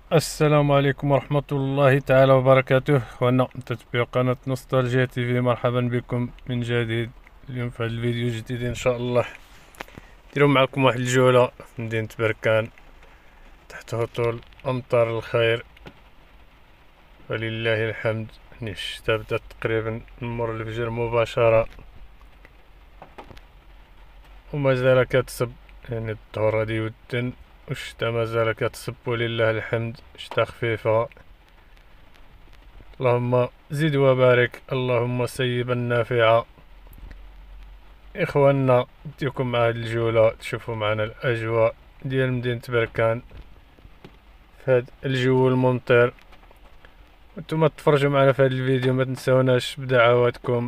السلام عليكم ورحمة الله تعالى وبركاته، وأنا تتبع قناة نوستالجيا تي في. مرحبا بكم من جديد اليوم في هذا الفيديو الجديد إن شاء الله. نديرو معكم واحد الجولة في مدينة بركان تحت هطول أمطار الخير ولله الحمد. يعني الشتا بدات تقريبا نمر الفجر مباشرة وما زال كتصب، يعني الظهر غادي يودن والشتا مازال كتصب ولله الحمد. شتا خفيفة، اللهم زد وبارك، اللهم سيبا نافعا. إخواننا نديكم مع هاد الجولة تشوفوا معنا الأجواء ديال مدينة بركان في هاد الجو الممطر، وانتم تفرجوا معنا في هاد الفيديو. ما تنسوناش بدعواتكم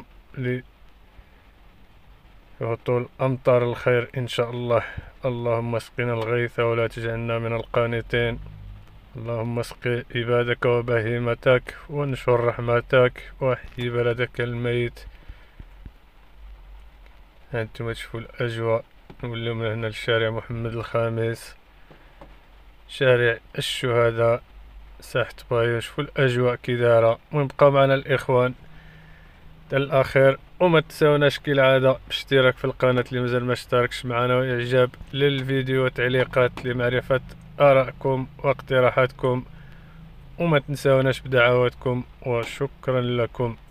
لهطول أمطار الخير إن شاء الله. اللهم اسقنا الغيث ولا تجعلنا من القانطين، اللهم اسق عبادك وبهيمتك وانشر رحمتك واحيي بلدك الميت. هانتوما تشوفوا الأجواء. نوليو من هنا لشارع محمد الخامس، شارع الشهداء، ساحة بايو. شوفوا الأجواء كي دايرة. المهم بقاو معنا الإخوان حتى الأخير، وما تنساوناش كالعادة باشتراك في القناة اللي مازال ما اشتركش معنا، وإعجاب للفيديو وتعليقات لمعرفة آرائكم واقتراحاتكم، وما تنساوناش بدعواتكم، وشكرا لكم.